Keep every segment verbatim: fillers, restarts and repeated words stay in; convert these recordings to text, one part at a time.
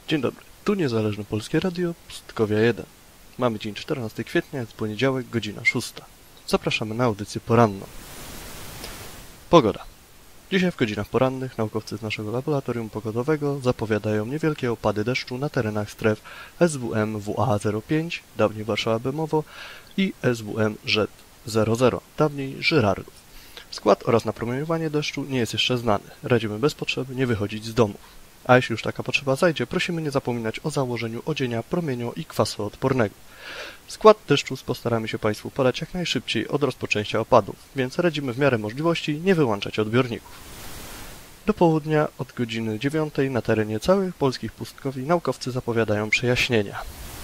Dzień dobry, tu Niezależne Polskie Radio, Pustkowia jeden. Mamy dzień czternastego kwietnia, jest poniedziałek, godzina szósta. Zapraszamy na audycję poranną. Pogoda. Dzisiaj w godzinach porannych naukowcy z naszego laboratorium pogodowego zapowiadają niewielkie opady deszczu na terenach stref S W M W A zero pięć, dawniej Warszawa Bemowo, i S W M Z zero zero, dawniej Żyrardów. Skład oraz napromieniowanie deszczu nie jest jeszcze znany. Radzimy bez potrzeby nie wychodzić z domów. A jeśli już taka potrzeba zajdzie, prosimy nie zapominać o założeniu odzienia promienio- i kwasoodpornego. Skład deszczu postaramy się Państwu podać jak najszybciej od rozpoczęcia opadów, więc radzimy w miarę możliwości nie wyłączać odbiorników. Do południa od godziny dziewiątej na terenie całych polskich pustkowi naukowcy zapowiadają przejaśnienia.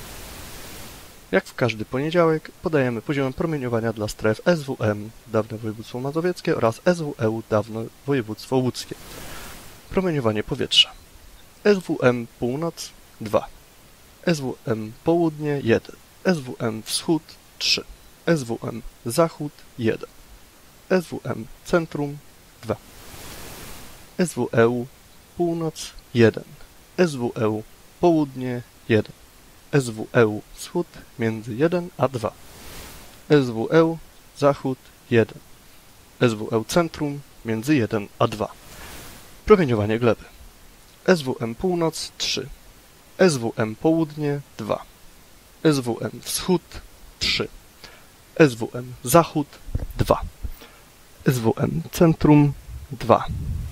Jak w każdy poniedziałek podajemy poziom promieniowania dla stref S W M, dawne województwo mazowieckie, oraz S W E U, dawne województwo łódzkie. Promieniowanie powietrza. S W M północ dwa, S W M południe jeden, S W M wschód trzy, S W M zachód jeden, S W M centrum dwa, S W E U północ jeden, S W E U południe jeden, S W E U wschód między jeden a dwa, S W E U zachód jeden, S W E U centrum między jeden a dwa. Promieniowanie gleby. S W M północ trzy, S W M południe dwa, S W M wschód trzy, S W M zachód dwa, S W M centrum dwa,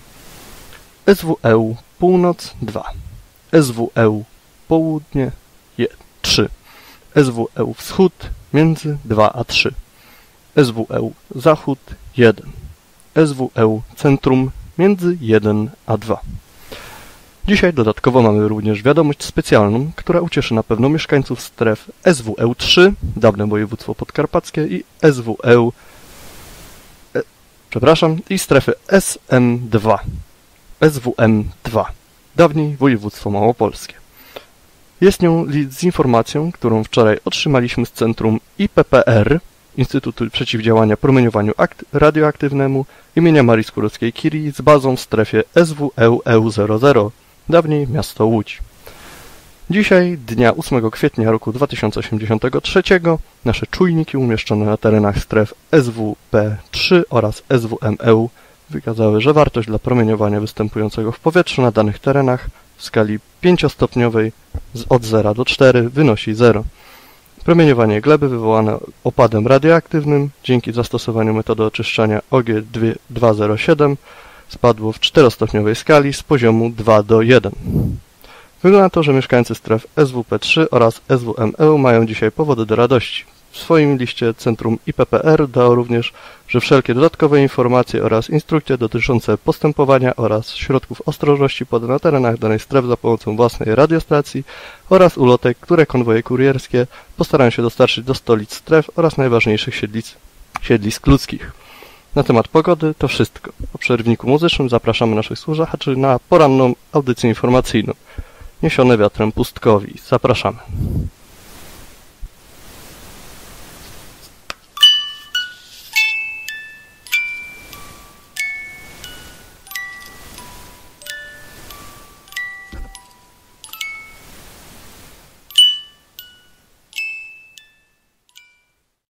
S W E U północ dwa, S W E U południe trzy, S W E U wschód między dwa a trzy, S W E U zachód jeden, S W E U centrum między jeden a dwa. Dzisiaj dodatkowo mamy również wiadomość specjalną, która ucieszy na pewno mieszkańców stref S W E U trzy, dawne województwo podkarpackie, i S W E U e, przepraszam, i strefy S M dwa, S W M dwa, dawniej województwo małopolskie. Jest nią list z informacją, którą wczoraj otrzymaliśmy z centrum I P P R, Instytutu Przeciwdziałania Promieniowaniu Radioaktywnemu imienia Marii Skłodowskiej-Curie, z bazą w strefie S W E U E U zero zero, dawniej miasto Łódź. Dzisiaj, dnia ósmego kwietnia roku dwa tysiące osiemdziesiątego trzeciego, nasze czujniki umieszczone na terenach stref S W P trzy oraz S W M E U wykazały, że wartość dla promieniowania występującego w powietrzu na danych terenach w skali pięciostopniowej od zera do czterech wynosi zero. Promieniowanie gleby wywołane opadem radioaktywnym dzięki zastosowaniu metody oczyszczania O G dwieście zero siedem spadło w czterostopniowej skali z poziomu dwa do jeden. Wygląda na to, że mieszkańcy stref S W P trzy oraz S W M E U mają dzisiaj powody do radości. W swoim liście Centrum I P P R dało również, że wszelkie dodatkowe informacje oraz instrukcje dotyczące postępowania oraz środków ostrożności podane na terenach danej stref za pomocą własnej radiostacji oraz ulotek, które konwoje kurierskie postarają się dostarczyć do stolic stref oraz najważniejszych siedlisk, siedlisk ludzkich. Na temat pogody to wszystko. Po przerwniku muzycznym zapraszamy naszych słuchaczy na poranną audycję informacyjną. Niesione wiatrem pustkowi. Zapraszamy.